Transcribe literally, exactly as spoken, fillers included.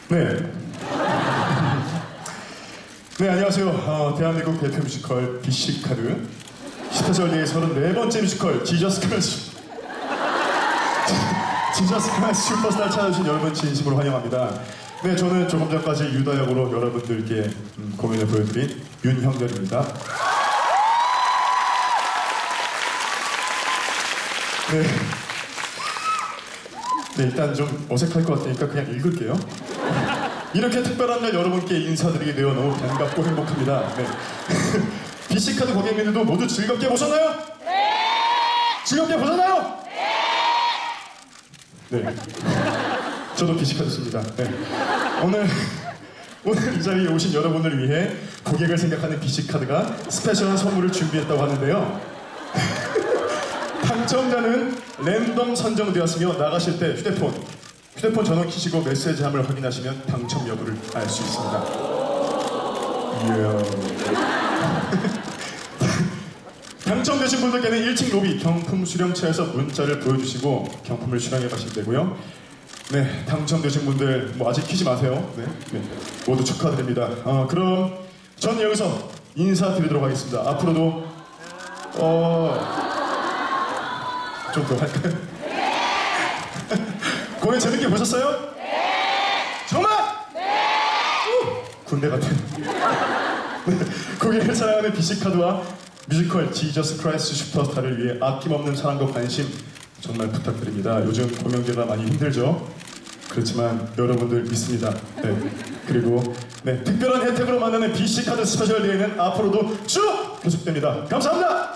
네. 네, 안녕하세요. 어, 대한민국 대표 뮤지컬 비씨카드 스페셜데이 서른네 번째 뮤지컬 지저스 크라이스트 지저스 크라이스트 슈퍼스타를 찾아주신 여러분 진심으로 환영합니다. 네, 저는 조금 전까지 유다 역으로 여러분들께 음, 공연을 보여드린 윤형렬입니다. 네. 네, 일단 좀 어색할 것 같으니까 그냥 읽을게요. 이렇게 특별한 날 여러분께 인사드리게 되어 너무 반갑고 행복합니다. 네. 비씨카드 고객님들도 모두 즐겁게 보셨나요? 네! 즐겁게 보셨나요? 네! 네. 저도 비씨카드입니다. 네. 오늘, 오늘 이 자리에 오신 여러분을 위해 고객을 생각하는 비씨카드가 스페셜한 선물을 준비했다고 하는데요. 당첨자는 랜덤 선정되었으며 나가실 때 휴대폰, 휴대폰 전원 키시고 메시지함을 확인하시면 당첨 여부를 알 수 있습니다. 당첨되신 분들께는 일 층 로비 경품 수령처에서 문자를 보여주시고 경품을 수령해 가시면 되고요. 네, 당첨되신 분들 뭐 아직 키지 마세요. 네, 네, 모두 축하드립니다. 어, 그럼 전 여기서 인사드리도록 하겠습니다. 앞으로도 어... 좀 더 할까요? 네! 공연 재밌게 보셨어요? 네! 정말? 네! 우! 군대 같아요. 네, 고객을 사랑하는 비씨카드와 뮤지컬 지저스 크라이스트 슈퍼스타를 위해 아낌없는 사랑과 관심 정말 부탁드립니다. 요즘 공연계가 많이 힘들죠? 그렇지만 여러분들 믿습니다. 네. 그리고 네, 특별한 혜택으로 만나는 비씨카드 스페셜 데이는 앞으로도 쭉 계속됩니다. 감사합니다!